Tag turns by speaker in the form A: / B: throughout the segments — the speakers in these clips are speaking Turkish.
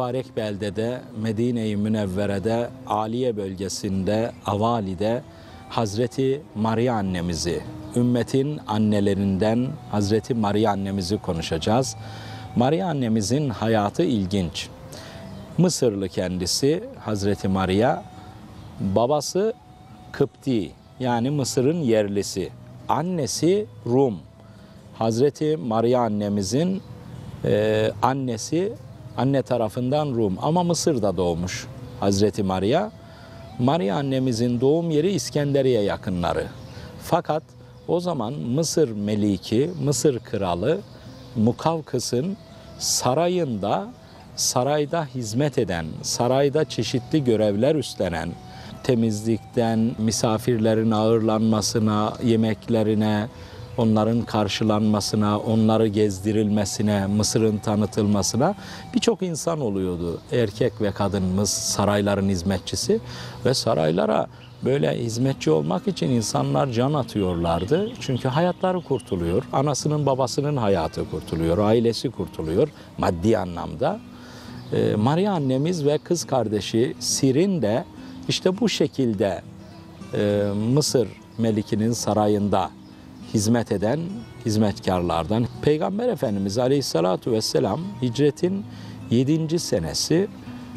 A: mübarek beldede, Medine-i Münevvere'de, Aliye bölgesinde, Avali'de Hazreti Maria annemizi, ümmetin annelerinden Hazreti Maria annemizi konuşacağız. Maria annemizin hayatı ilginç. Mısırlı kendisi Hazreti Maria, babası Kıpti yani Mısır'ın yerlisi, annesi Rum. Hazreti Maria annemizin annesi anne tarafından Rum ama Mısır'da doğmuş Hazreti Maria. Maria annemizin doğum yeri İskenderiye yakınları. Fakat o zaman Mısır Meliki, Mısır Kralı Mukavkıs'ın sarayda hizmet eden, sarayda çeşitli görevler üstlenen, temizlikten, misafirlerin ağırlanmasına, yemeklerine, onların karşılanmasına, onları gezdirilmesine, Mısır'ın tanıtılmasına birçok insan oluyordu. Erkek ve kadınımız sarayların hizmetçisi ve saraylara böyle hizmetçi olmak için insanlar can atıyorlardı. Çünkü hayatları kurtuluyor, anasının babasının hayatı kurtuluyor, ailesi kurtuluyor maddi anlamda. Maria annemiz ve kız kardeşi Sirin de işte bu şekilde Mısır Meliki'nin sarayında hizmet eden hizmetkarlardan. Peygamber Efendimiz Aleyhisselatü Vesselam hicretin 7. senesi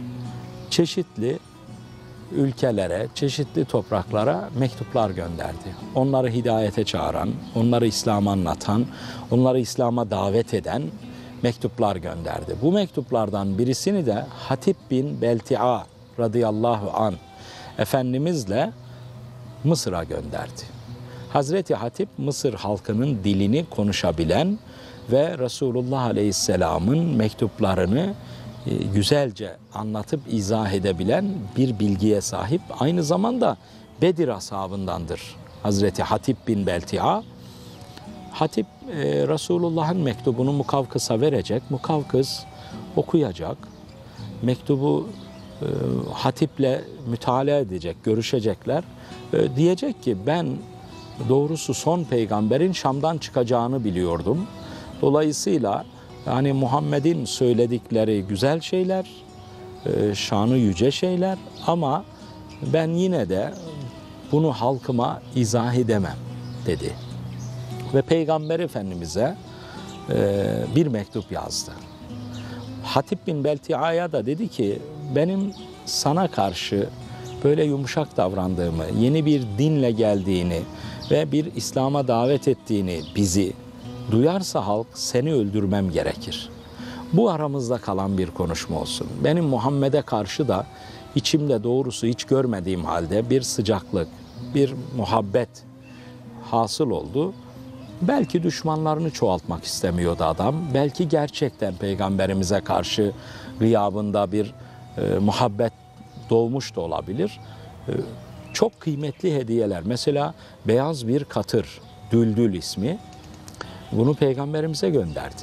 A: çeşitli ülkelere, çeşitli topraklara mektuplar gönderdi. Onları hidayete çağıran, onları İslam'a anlatan, onları İslam'a davet eden mektuplar gönderdi. Bu mektuplardan birisini de Hatip bin Belti'a radıyallahu anh Efendimizle Mısır'a gönderdi. Hazreti Hatip Mısır halkının dilini konuşabilen ve Resulullah Aleyhisselam'ın mektuplarını güzelce anlatıp izah edebilen bir bilgiye sahip. Aynı zamanda Bedir ashabındandır Hazreti Hatip bin Belti'a. Hatip Resulullah'ın mektubunu Mukavkıs'a verecek. Mukavkıs okuyacak. Mektubu Hatip'le mütalaa edecek, görüşecekler. Diyecek ki ben doğrusu son peygamberin Şam'dan çıkacağını biliyordum. Dolayısıyla yani Muhammed'in söyledikleri güzel şeyler, şanı yüce şeyler ama ben yine de bunu halkıma izah edemem dedi. Ve Peygamber Efendimiz'e bir mektup yazdı. Hatip bin Beltia'ya da dedi ki benim sana karşı böyle yumuşak davrandığımı, yeni bir dinle geldiğini ve bir İslam'a davet ettiğini bizi duyarsa halk seni öldürmem gerekir. Bu aramızda kalan bir konuşma olsun. Benim Muhammed'e karşı da içimde doğrusu hiç görmediğim halde bir sıcaklık, bir muhabbet hasıl oldu. Belki düşmanlarını çoğaltmak istemiyordu adam. Belki gerçekten Peygamberimize karşı gıyabında bir muhabbet doğmuş da olabilir. Çok kıymetli hediyeler. Mesela beyaz bir katır, Düldül ismi. Bunu Peygamberimize gönderdi.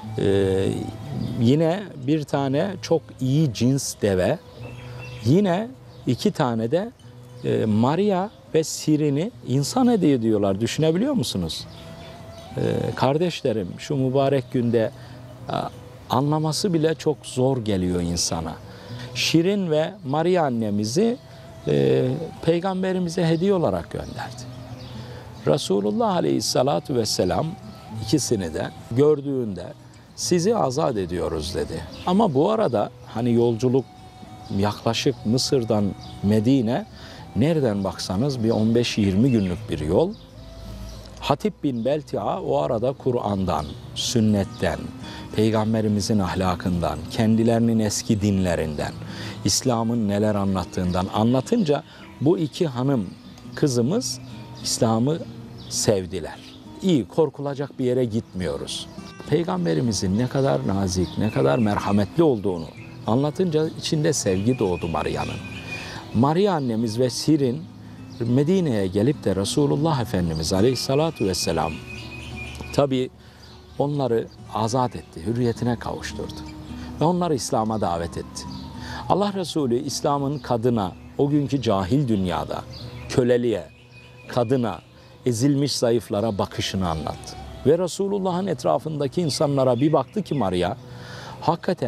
A: Yine bir tane çok iyi cins deve. Yine 2 tane de Maria ve Sirin'i insan hediye ediyorlar. Düşünebiliyor musunuz? Kardeşlerim şu mübarek günde anlaması bile çok zor geliyor insana. Şirin ve Maria annemizi Peygamberimize hediye olarak gönderdi. Resulullah Aleyhisselatü Vesselam ikisini de gördüğünde sizi azat ediyoruz dedi. Ama bu arada hani yolculuk yaklaşık Mısır'dan Medine nereden baksanız bir 15-20 günlük bir yol. Hatip bin Belti'a o arada Kur'an'dan, sünnetten, Peygamberimizin ahlakından, kendilerinin eski dinlerinden, İslam'ın neler anlattığından anlatınca bu 2 hanım kızımız İslam'ı sevdiler. İyi, korkulacak bir yere gitmiyoruz. Peygamberimizin ne kadar nazik, ne kadar merhametli olduğunu anlatınca içinde sevgi doğdu Maria'nın. Maria annemiz ve Sirin Medine'ye gelip de Resulullah Efendimiz Aleyhisselatü Vesselam tabii onları azat etti, hürriyetine kavuşturdu ve onları İslam'a davet etti. Allah Resulü İslam'ın kadına, o günkü cahil dünyada köleliğe, kadına, ezilmiş zayıflara bakışını anlattı. Ve Resulullah'ın etrafındaki insanlara bir baktı ki Maria, hakikaten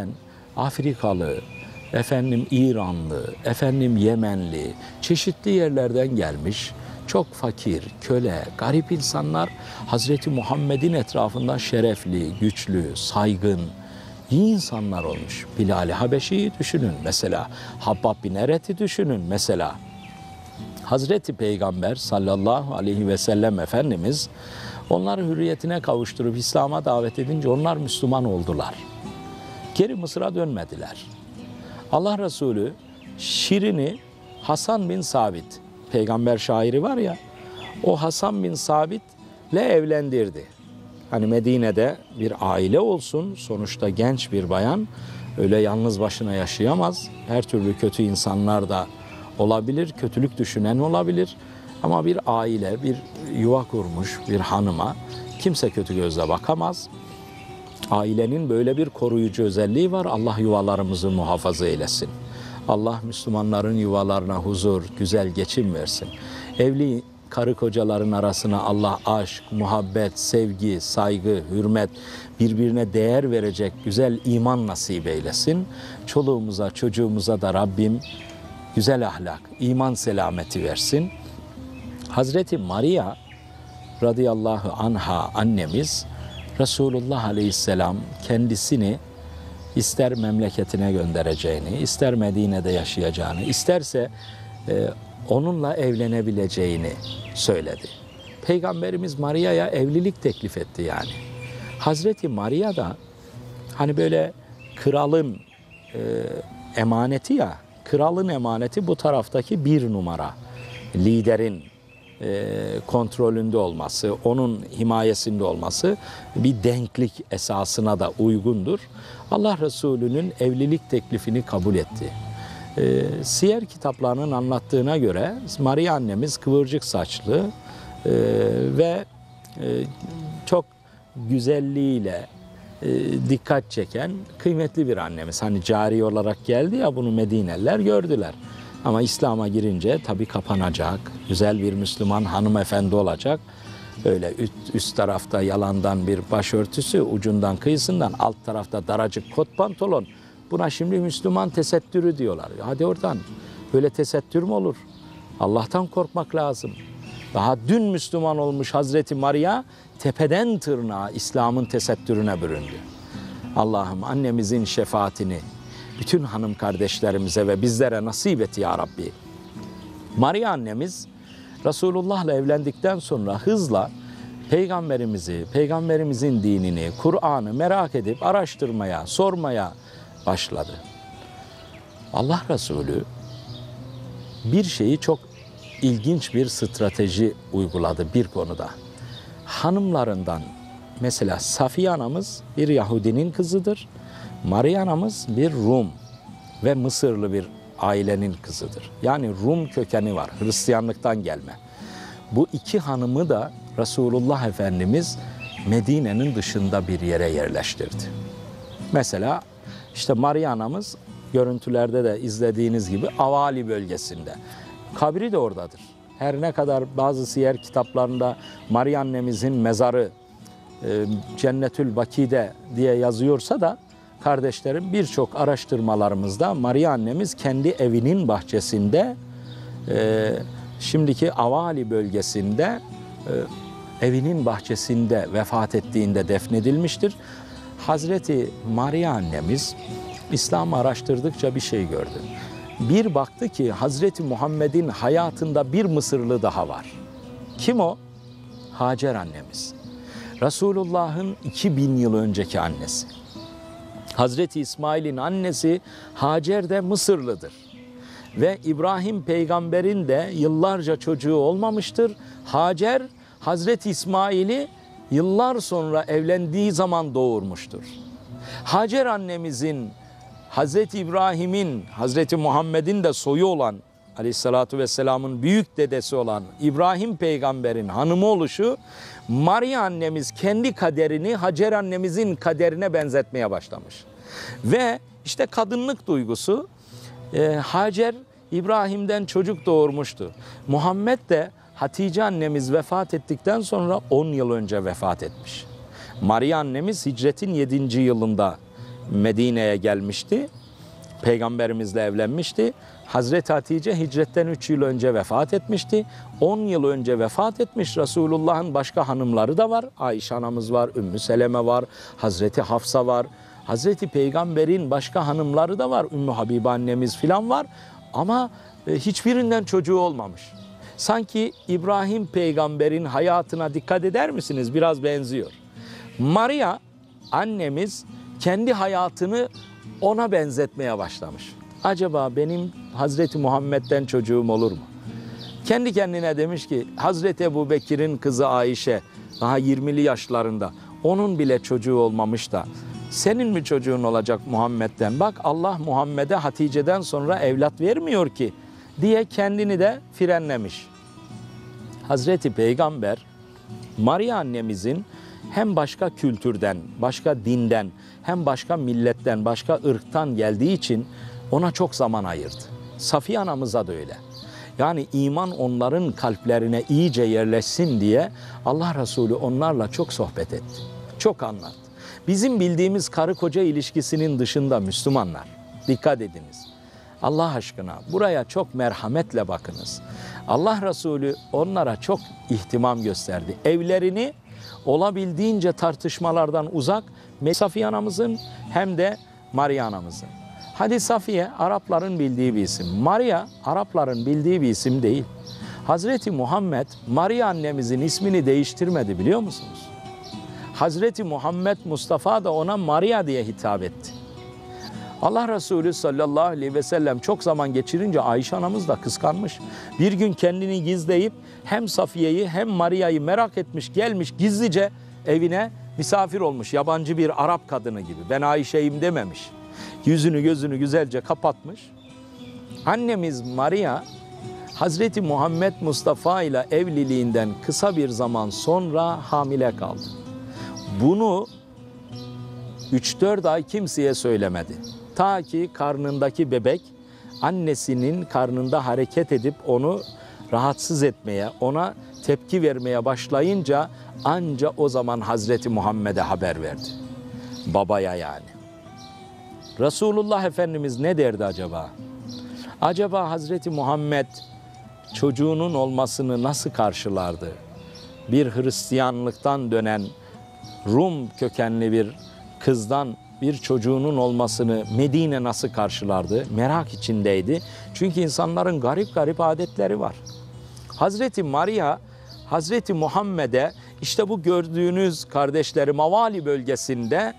A: Afrikalı, efendim İranlı, efendim Yemenli, çeşitli yerlerden gelmiş, çok fakir, köle, garip insanlar Hazreti Muhammed'in etrafında şerefli, güçlü, saygın, iyi insanlar olmuş. Bilal-i Habeşi'yi düşünün mesela, Habbab bin Eret'i düşünün mesela. Hazreti Peygamber sallallahu aleyhi ve sellem Efendimiz onları hürriyetine kavuşturup İslam'a davet edince onlar Müslüman oldular. Geri Mısır'a dönmediler. Allah Resulü Şirin'i Hasan bin Sabit, peygamber şairi var ya, o Hasan bin Sabit'le evlendirdi. Hani Medine'de bir aile olsun, sonuçta genç bir bayan öyle yalnız başına yaşayamaz. Her türlü kötü insanlar da olabilir, kötülük düşünen olabilir. Ama bir aile, bir yuva kurmuş bir hanıma kimse kötü gözle bakamaz. Ailenin böyle bir koruyucu özelliği var. Allah yuvalarımızı muhafaza eylesin. Allah Müslümanların yuvalarına huzur, güzel geçim versin. Evli karı kocaların arasına Allah aşk, muhabbet, sevgi, saygı, hürmet, birbirine değer verecek güzel iman nasip eylesin. Çoluğumuza, çocuğumuza da Rabbim güzel ahlak, iman selameti versin. Hazreti Maria radıyallahu anha annemiz Resulullah aleyhisselam kendisini ister memleketine göndereceğini, ister Medine'de yaşayacağını, isterse onunla evlenebileceğini söyledi. Peygamberimiz Maria'ya evlilik teklif etti yani. Hazreti Maria da hani böyle kralın emaneti ya, kralın emaneti bu taraftaki bir numara, liderin kontrolünde olması, onun himayesinde olması bir denklik esasına da uygundur. Allah Resulü'nün evlilik teklifini kabul etti. Siyer kitaplarının anlattığına göre Maria annemiz kıvırcık saçlı ve çok güzelliğiyle dikkat çeken kıymetli bir annemiz. Hani cari olarak geldi ya, bunu Medineliler gördüler. Ama İslam'a girince tabii kapanacak, güzel bir Müslüman hanımefendi olacak. Öyle üst tarafta yalandan bir başörtüsü, ucundan kıyısından, alt tarafta daracık kot pantolon. Buna şimdi Müslüman tesettürü diyorlar. Hadi oradan, böyle tesettür mü olur? Allah'tan korkmak lazım. Daha dün Müslüman olmuş Hazreti Maria tepeden tırnağa İslam'ın tesettürüne büründü. Allah'ım annemizin şefaatini bütün hanım kardeşlerimize ve bizlere nasip et ya Rabbi. Maria annemiz Resulullah'la evlendikten sonra hızla peygamberimizi, peygamberimizin dinini, Kur'an'ı merak edip araştırmaya, sormaya başladı. Allah Resulü bir şeyi çok ilginç bir strateji uyguladı bir konuda. Hanımlarından mesela Safiye anamız bir Yahudinin kızıdır. Maria anamız bir Rum ve Mısırlı bir ailenin kızıdır. Yani Rum kökeni var, Hristiyanlıktan gelme. Bu iki hanımı da Resulullah Efendimiz Medine'nin dışında bir yere yerleştirdi. Mesela işte Maria anamız görüntülerde de izlediğiniz gibi Avali bölgesinde. Kabri de oradadır. Her ne kadar bazı siyer kitaplarında Maria annemizin mezarı Cennetül Baki'de diye yazıyorsa da kardeşlerim birçok araştırmalarımızda Maria annemiz kendi evinin bahçesinde şimdiki Avali bölgesinde evinin bahçesinde vefat ettiğinde defnedilmiştir. Hazreti Maria annemiz İslam'ı araştırdıkça bir şey gördü. Bir baktı ki Hazreti Muhammed'in hayatında bir Mısırlı daha var. Kim o? Hacer annemiz. Resulullah'ın 2000 yıl önceki annesi. Hazreti İsmail'in annesi Hacer de Mısırlıdır. Ve İbrahim peygamberin de yıllarca çocuğu olmamıştır. Hacer Hazreti İsmail'i yıllar sonra evlendiği zaman doğurmuştur. Hacer annemizin Hazreti İbrahim'in, Hazreti Muhammed'in de soyu olan, Aleyhisselatü Vesselam'ın büyük dedesi olan İbrahim peygamberin hanımı oluşu, Maria annemiz kendi kaderini Hacer annemizin kaderine benzetmeye başlamış. Ve işte kadınlık duygusu, Hacer İbrahim'den çocuk doğurmuştu. Muhammed de Hatice annemiz vefat ettikten sonra 10 yıl önce vefat etmiş. Maria annemiz hicretin 7. yılında Medine'ye gelmişti. Peygamberimizle evlenmişti. Hazreti Hatice hicretten 3 yıl önce vefat etmişti. 10 yıl önce vefat etmiş. Resulullah'ın başka hanımları da var. Ayşe anamız var, Ümmü Seleme var, Hazreti Hafsa var. Hazreti Peygamber'in başka hanımları da var. Ümmü Habibe annemiz filan var. Ama hiçbirinden çocuğu olmamış. Sanki İbrahim Peygamber'in hayatına dikkat eder misiniz? Biraz benziyor. Maria annemiz kendi hayatını ona benzetmeye başlamış. Acaba benim Hazreti Muhammed'den çocuğum olur mu? Kendi kendine demiş ki Hazreti Ebu Bekir'in kızı Ayşe daha 20'li yaşlarında, onun bile çocuğu olmamış da senin mi çocuğun olacak Muhammed'den? Bak Allah Muhammed'e Hatice'den sonra evlat vermiyor ki diye kendini de frenlemiş. Hazreti Peygamber Maria annemizin hem başka kültürden, başka dinden, hem başka milletten, başka ırktan geldiği için ona çok zaman ayırdı. Safiye anamıza da öyle. Yani iman onların kalplerine iyice yerleşsin diye Allah Resulü onlarla çok sohbet etti. Çok anlattı. Bizim bildiğimiz karı koca ilişkisinin dışında Müslümanlar, dikkat ediniz. Allah aşkına buraya çok merhametle bakınız. Allah Resulü onlara çok ihtimam gösterdi. Evlerini olabildiğince tartışmalardan uzak, Safiye anamızın hem de Maria anamızın. Hadi Safiye Arapların bildiği bir isim. Maria Arapların bildiği bir isim değil. Hazreti Muhammed Maria annemizin ismini değiştirmedi biliyor musunuz? Hazreti Muhammed Mustafa da ona Maria diye hitap etti. Allah Resulü sallallahu aleyhi ve sellem çok zaman geçirince Ayşe anamız da kıskanmış. Bir gün kendini gizleyip hem Safiye'yi hem Maria'yı merak etmiş, gelmiş gizlice evine misafir olmuş. Yabancı bir Arap kadını gibi. Ben Ayşe'yim dememiş. Yüzünü gözünü güzelce kapatmış. Annemiz Maria Hazreti Muhammed Mustafa ile evliliğinden kısa bir zaman sonra hamile kaldı. Bunu 3-4 ay kimseye söylemedi. Ta ki karnındaki bebek annesinin karnında hareket edip onu rahatsız etmeye, ona tepki vermeye başlayınca anca o zaman Hazreti Muhammed'e haber verdi. Babaya yani. Resulullah Efendimiz ne derdi acaba? Acaba Hazreti Muhammed çocuğunun olmasını nasıl karşılardı? Bir Hristiyanlıktan dönen Rum kökenli bir kızdan bir çocuğunun olmasını Medine nasıl karşılardı? Merak içindeydi. Çünkü insanların garip garip adetleri var. Hazreti Maria, Hazreti Muhammed'e işte bu gördüğünüz kardeşleri Mavali bölgesinde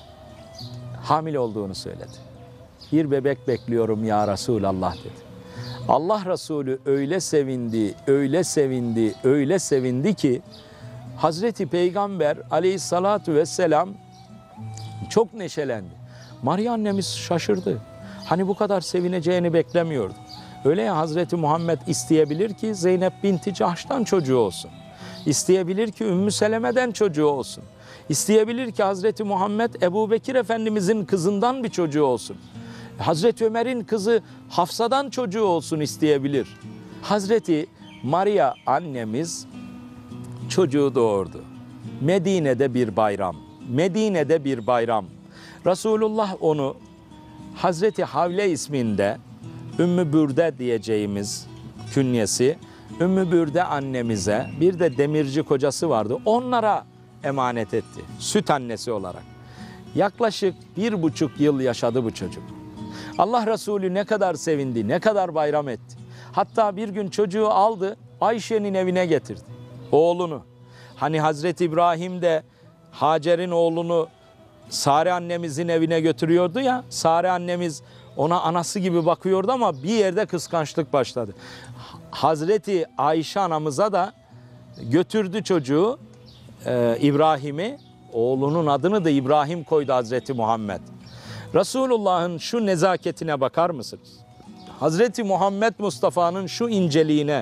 A: hamile olduğunu söyledi. Bir bebek bekliyorum ya Resulallah dedi. Allah Resulü öyle sevindi, öyle sevindi, öyle sevindi ki Hazreti Peygamber aleyhissalatu vesselam çok neşelendi. Maria annemiz şaşırdı. Hani bu kadar sevineceğini beklemiyordu. Öyle ya Hazreti Muhammed isteyebilir ki Zeynep binti Cahş'tan çocuğu olsun. İsteyebilir ki Ümmü Seleme'den çocuğu olsun. İsteyebilir ki Hazreti Muhammed Ebu Bekir Efendimizin kızından bir çocuğu olsun. Hazreti Ömer'in kızı Hafsa'dan çocuğu olsun isteyebilir. Hazreti Maria annemiz çocuğu doğurdu. Medine'de bir bayram. Medine'de bir bayram. Resulullah onu Hazreti Havle isminde Ümmü Bürde diyeceğimiz künyesi, Ümmü Bürde annemize bir de demirci kocası vardı. Onlara emanet etti. Süt annesi olarak. Yaklaşık 1,5 yıl yaşadı bu çocuk. Allah Resulü ne kadar sevindi, ne kadar bayram etti. Hatta bir gün çocuğu aldı, Ayşe'nin evine getirdi. Oğlunu. Hani Hazreti İbrahim de Hacer'in oğlunu Sare annemizin evine götürüyordu ya. Sare annemiz ona anası gibi bakıyordu ama bir yerde kıskançlık başladı. Hazreti Ayşe anamıza da götürdü çocuğu İbrahim'i. Oğlunun adını da İbrahim koydu Hazreti Muhammed. Resulullah'ın şu nezaketine bakar mısınız? Hazreti Muhammed Mustafa'nın şu inceliğine,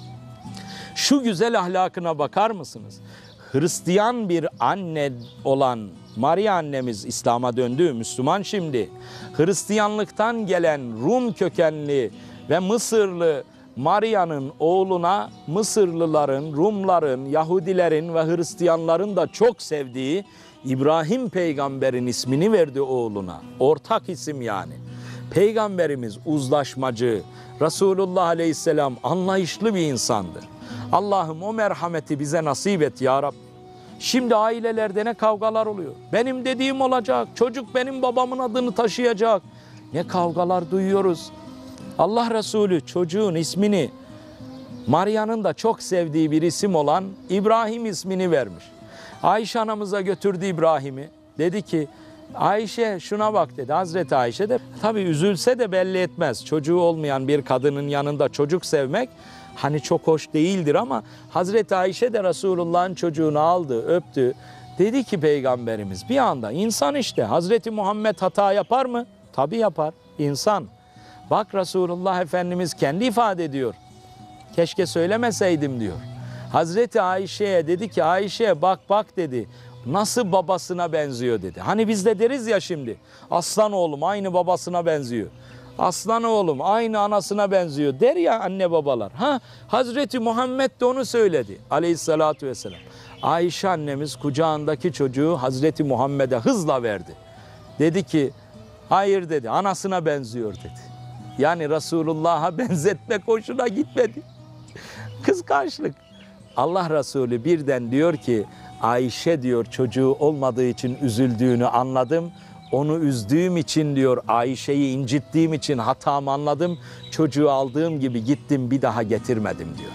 A: şu güzel ahlakına bakar mısınız? Hristiyan bir anne olan Maria annemiz İslam'a döndü, Müslüman şimdi. Hristiyanlıktan gelen Rum kökenli ve Mısırlı Maria'nın oğluna Mısırlıların, Rumların, Yahudilerin ve Hristiyanların da çok sevdiği İbrahim peygamberin ismini verdi oğluna. Ortak isim yani. Peygamberimiz uzlaşmacı, Resulullah aleyhisselam anlayışlı bir insandır. Allah'ım o merhameti bize nasip et ya Rabbi. Şimdi ailelerde ne kavgalar oluyor. Benim dediğim olacak, çocuk benim babamın adını taşıyacak. Ne kavgalar duyuyoruz. Allah Resulü çocuğun ismini Maria'nın da çok sevdiği bir isim olan İbrahim ismini vermiş. Ayşe anamıza götürdü İbrahim'i. Dedi ki Ayşe şuna bak dedi. Hazreti Ayşe de tabii üzülse de belli etmez. Çocuğu olmayan bir kadının yanında çocuk sevmek hani çok hoş değildir ama Hazreti Ayşe de Resulullah'ın çocuğunu aldı, öptü. Dedi ki Peygamberimiz bir anda insan işte Hazreti Muhammed hata yapar mı? Tabii yapar. İnsan. Bak Resulullah Efendimiz kendi ifade ediyor. Keşke söylemeseydim diyor. Hazreti Ayşe'ye dedi ki Ayşe bak dedi. Nasıl babasına benziyor dedi. Hani biz de deriz ya şimdi. Aslan oğlum aynı babasına benziyor. Aslan oğlum aynı anasına benziyor der ya anne babalar. Hazreti Muhammed de onu söyledi aleyhissalatü vesselam. Ayşe annemiz kucağındaki çocuğu Hazreti Muhammed'e hızla verdi. Dedi ki hayır dedi anasına benziyor dedi. Yani Resulullah'a benzetmek hoşuna gitmedi. Kıskançlık. Allah Resulü birden diyor ki Ayşe diyor çocuğu olmadığı için üzüldüğünü anladım. Onu üzdüğüm için diyor Ayşe'yi incittiğim için hatamı anladım. Çocuğu aldığım gibi gittim bir daha getirmedim diyor.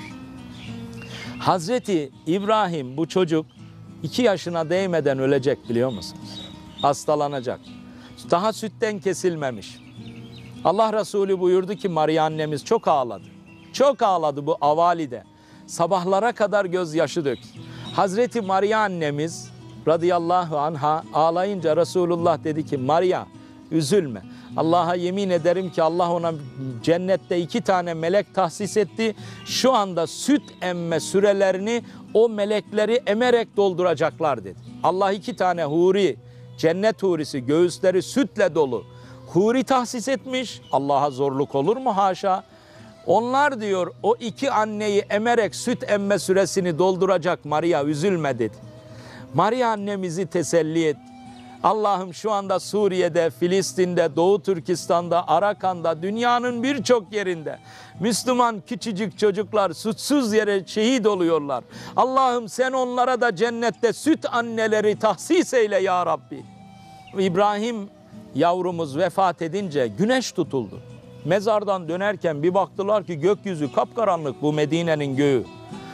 A: Hazreti İbrahim bu çocuk 2 yaşına değmeden ölecek biliyor musunuz? Hastalanacak. Daha sütten kesilmemiş. Allah Resulü buyurdu ki Maria annemiz çok ağladı. Çok ağladı bu avalide. Sabahlara kadar gözyaşı döktü. Hazreti Maria annemiz radıyallahu anha ağlayınca Resulullah dedi ki Maria üzülme. Allah'a yemin ederim ki Allah ona cennette 2 tane melek tahsis etti. Şu anda süt emme sürelerini o melekleri emerek dolduracaklar dedi. Allah 2 tane huri, cennet hurisi göğüsleri sütle dolu huri tahsis etmiş. Allah'a zorluk olur mu haşa? Onlar diyor o 2 anneyi emerek süt emme süresini dolduracak Maria üzülme dedi. Maria annemizi teselli et. Allah'ım şu anda Suriye'de, Filistin'de, Doğu Türkistan'da, Arakan'da, dünyanın birçok yerinde Müslüman küçücük çocuklar suçsuz yere şehit oluyorlar. Allah'ım sen onlara da cennette süt anneleri tahsis eyle ya Rabbi. İbrahim yavrumuz vefat edince güneş tutuldu. Mezardan dönerken bir baktılar ki gökyüzü kapkaranlık bu Medine'nin göğü.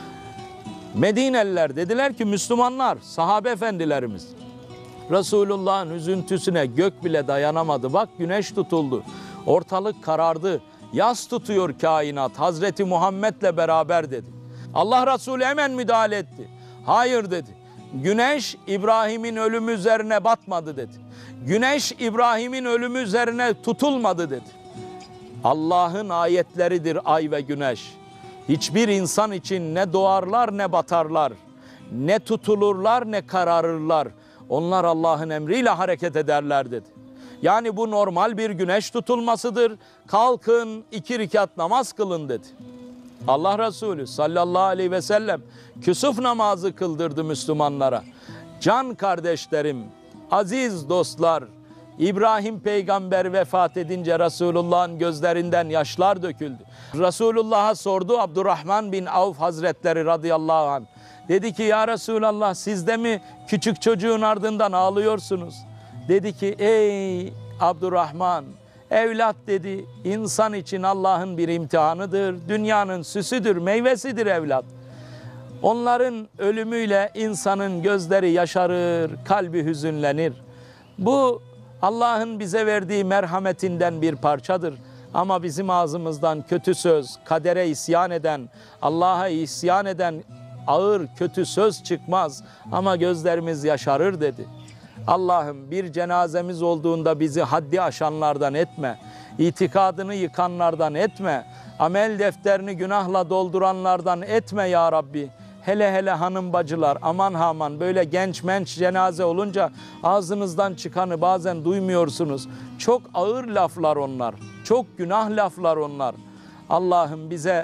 A: Medineliler dediler ki Müslümanlar, sahabe efendilerimiz Resulullah'ın üzüntüsüne gök bile dayanamadı. Bak güneş tutuldu. Ortalık karardı. Yas tutuyor kainat. Hazreti Muhammed'le beraber dedi. Allah Resulü hemen müdahale etti. Hayır dedi. Güneş İbrahim'in ölümü üzerine batmadı dedi. Güneş İbrahim'in ölümü üzerine tutulmadı dedi. Allah'ın ayetleridir ay ve güneş. Hiçbir insan için ne doğarlar ne batarlar. Ne tutulurlar ne kararırlar. Onlar Allah'ın emriyle hareket ederler dedi. Yani bu normal bir güneş tutulmasıdır. Kalkın 2 rekat namaz kılın dedi. Allah Resulü sallallahu aleyhi ve sellem küsuf namazı kıldırdı Müslümanlara. Can kardeşlerim, aziz dostlar, İbrahim peygamber vefat edince Resulullah'ın gözlerinden yaşlar döküldü. Resulullah'a sordu Abdurrahman bin Avf Hazretleri radıyallahu anh. Dedi ki ya Resulallah siz de mi küçük çocuğun ardından ağlıyorsunuz? Dedi ki ey Abdurrahman evlat dedi insan için Allah'ın bir imtihanıdır. Dünyanın süsüdür, meyvesidir evlat. Onların ölümüyle insanın gözleri yaşarır, kalbi hüzünlenir. Bu Allah'ın bize verdiği merhametinden bir parçadır. Ama bizim ağzımızdan kötü söz, kadere isyan eden, Allah'a isyan eden ağır kötü söz çıkmaz ama gözlerimiz yaşarır dedi. Allah'ım bir cenazemiz olduğunda bizi haddi aşanlardan etme, itikadını yıkanlardan etme, amel defterini günahla dolduranlardan etme ya Rabbi. Hele hele hanım bacılar aman aman böyle genç menç cenaze olunca ağzınızdan çıkanı bazen duymuyorsunuz. Çok ağır laflar onlar, çok günah laflar onlar. Allah'ım bize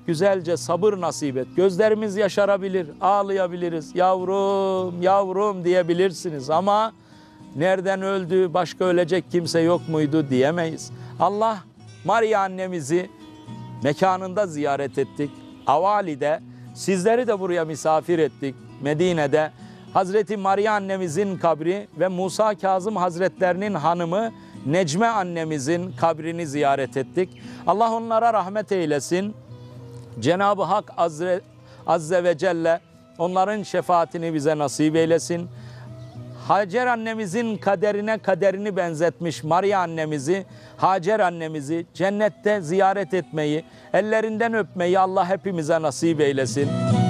A: güzelce sabır nasip et. Gözlerimiz yaşarabilir, ağlayabiliriz. Yavrum, yavrum diyebilirsiniz ama nereden öldü, başka ölecek kimse yok muydu diyemeyiz. Allah Maria annemizi mekanında ziyaret ettik. Avali'de, sizleri de buraya misafir ettik. Medine'de Hazreti Maria annemizin kabri ve Musa Kazım Hazretlerinin hanımı Necme annemizin kabrini ziyaret ettik. Allah onlara rahmet eylesin. Cenab-ı Hak Azze ve Celle onların şefaatini bize nasip eylesin. Hacer annemizin kaderini benzetmiş Maria annemizi, Hacer annemizi cennette ziyaret etmeyi, ellerinden öpmeyi Allah hepimize nasip eylesin.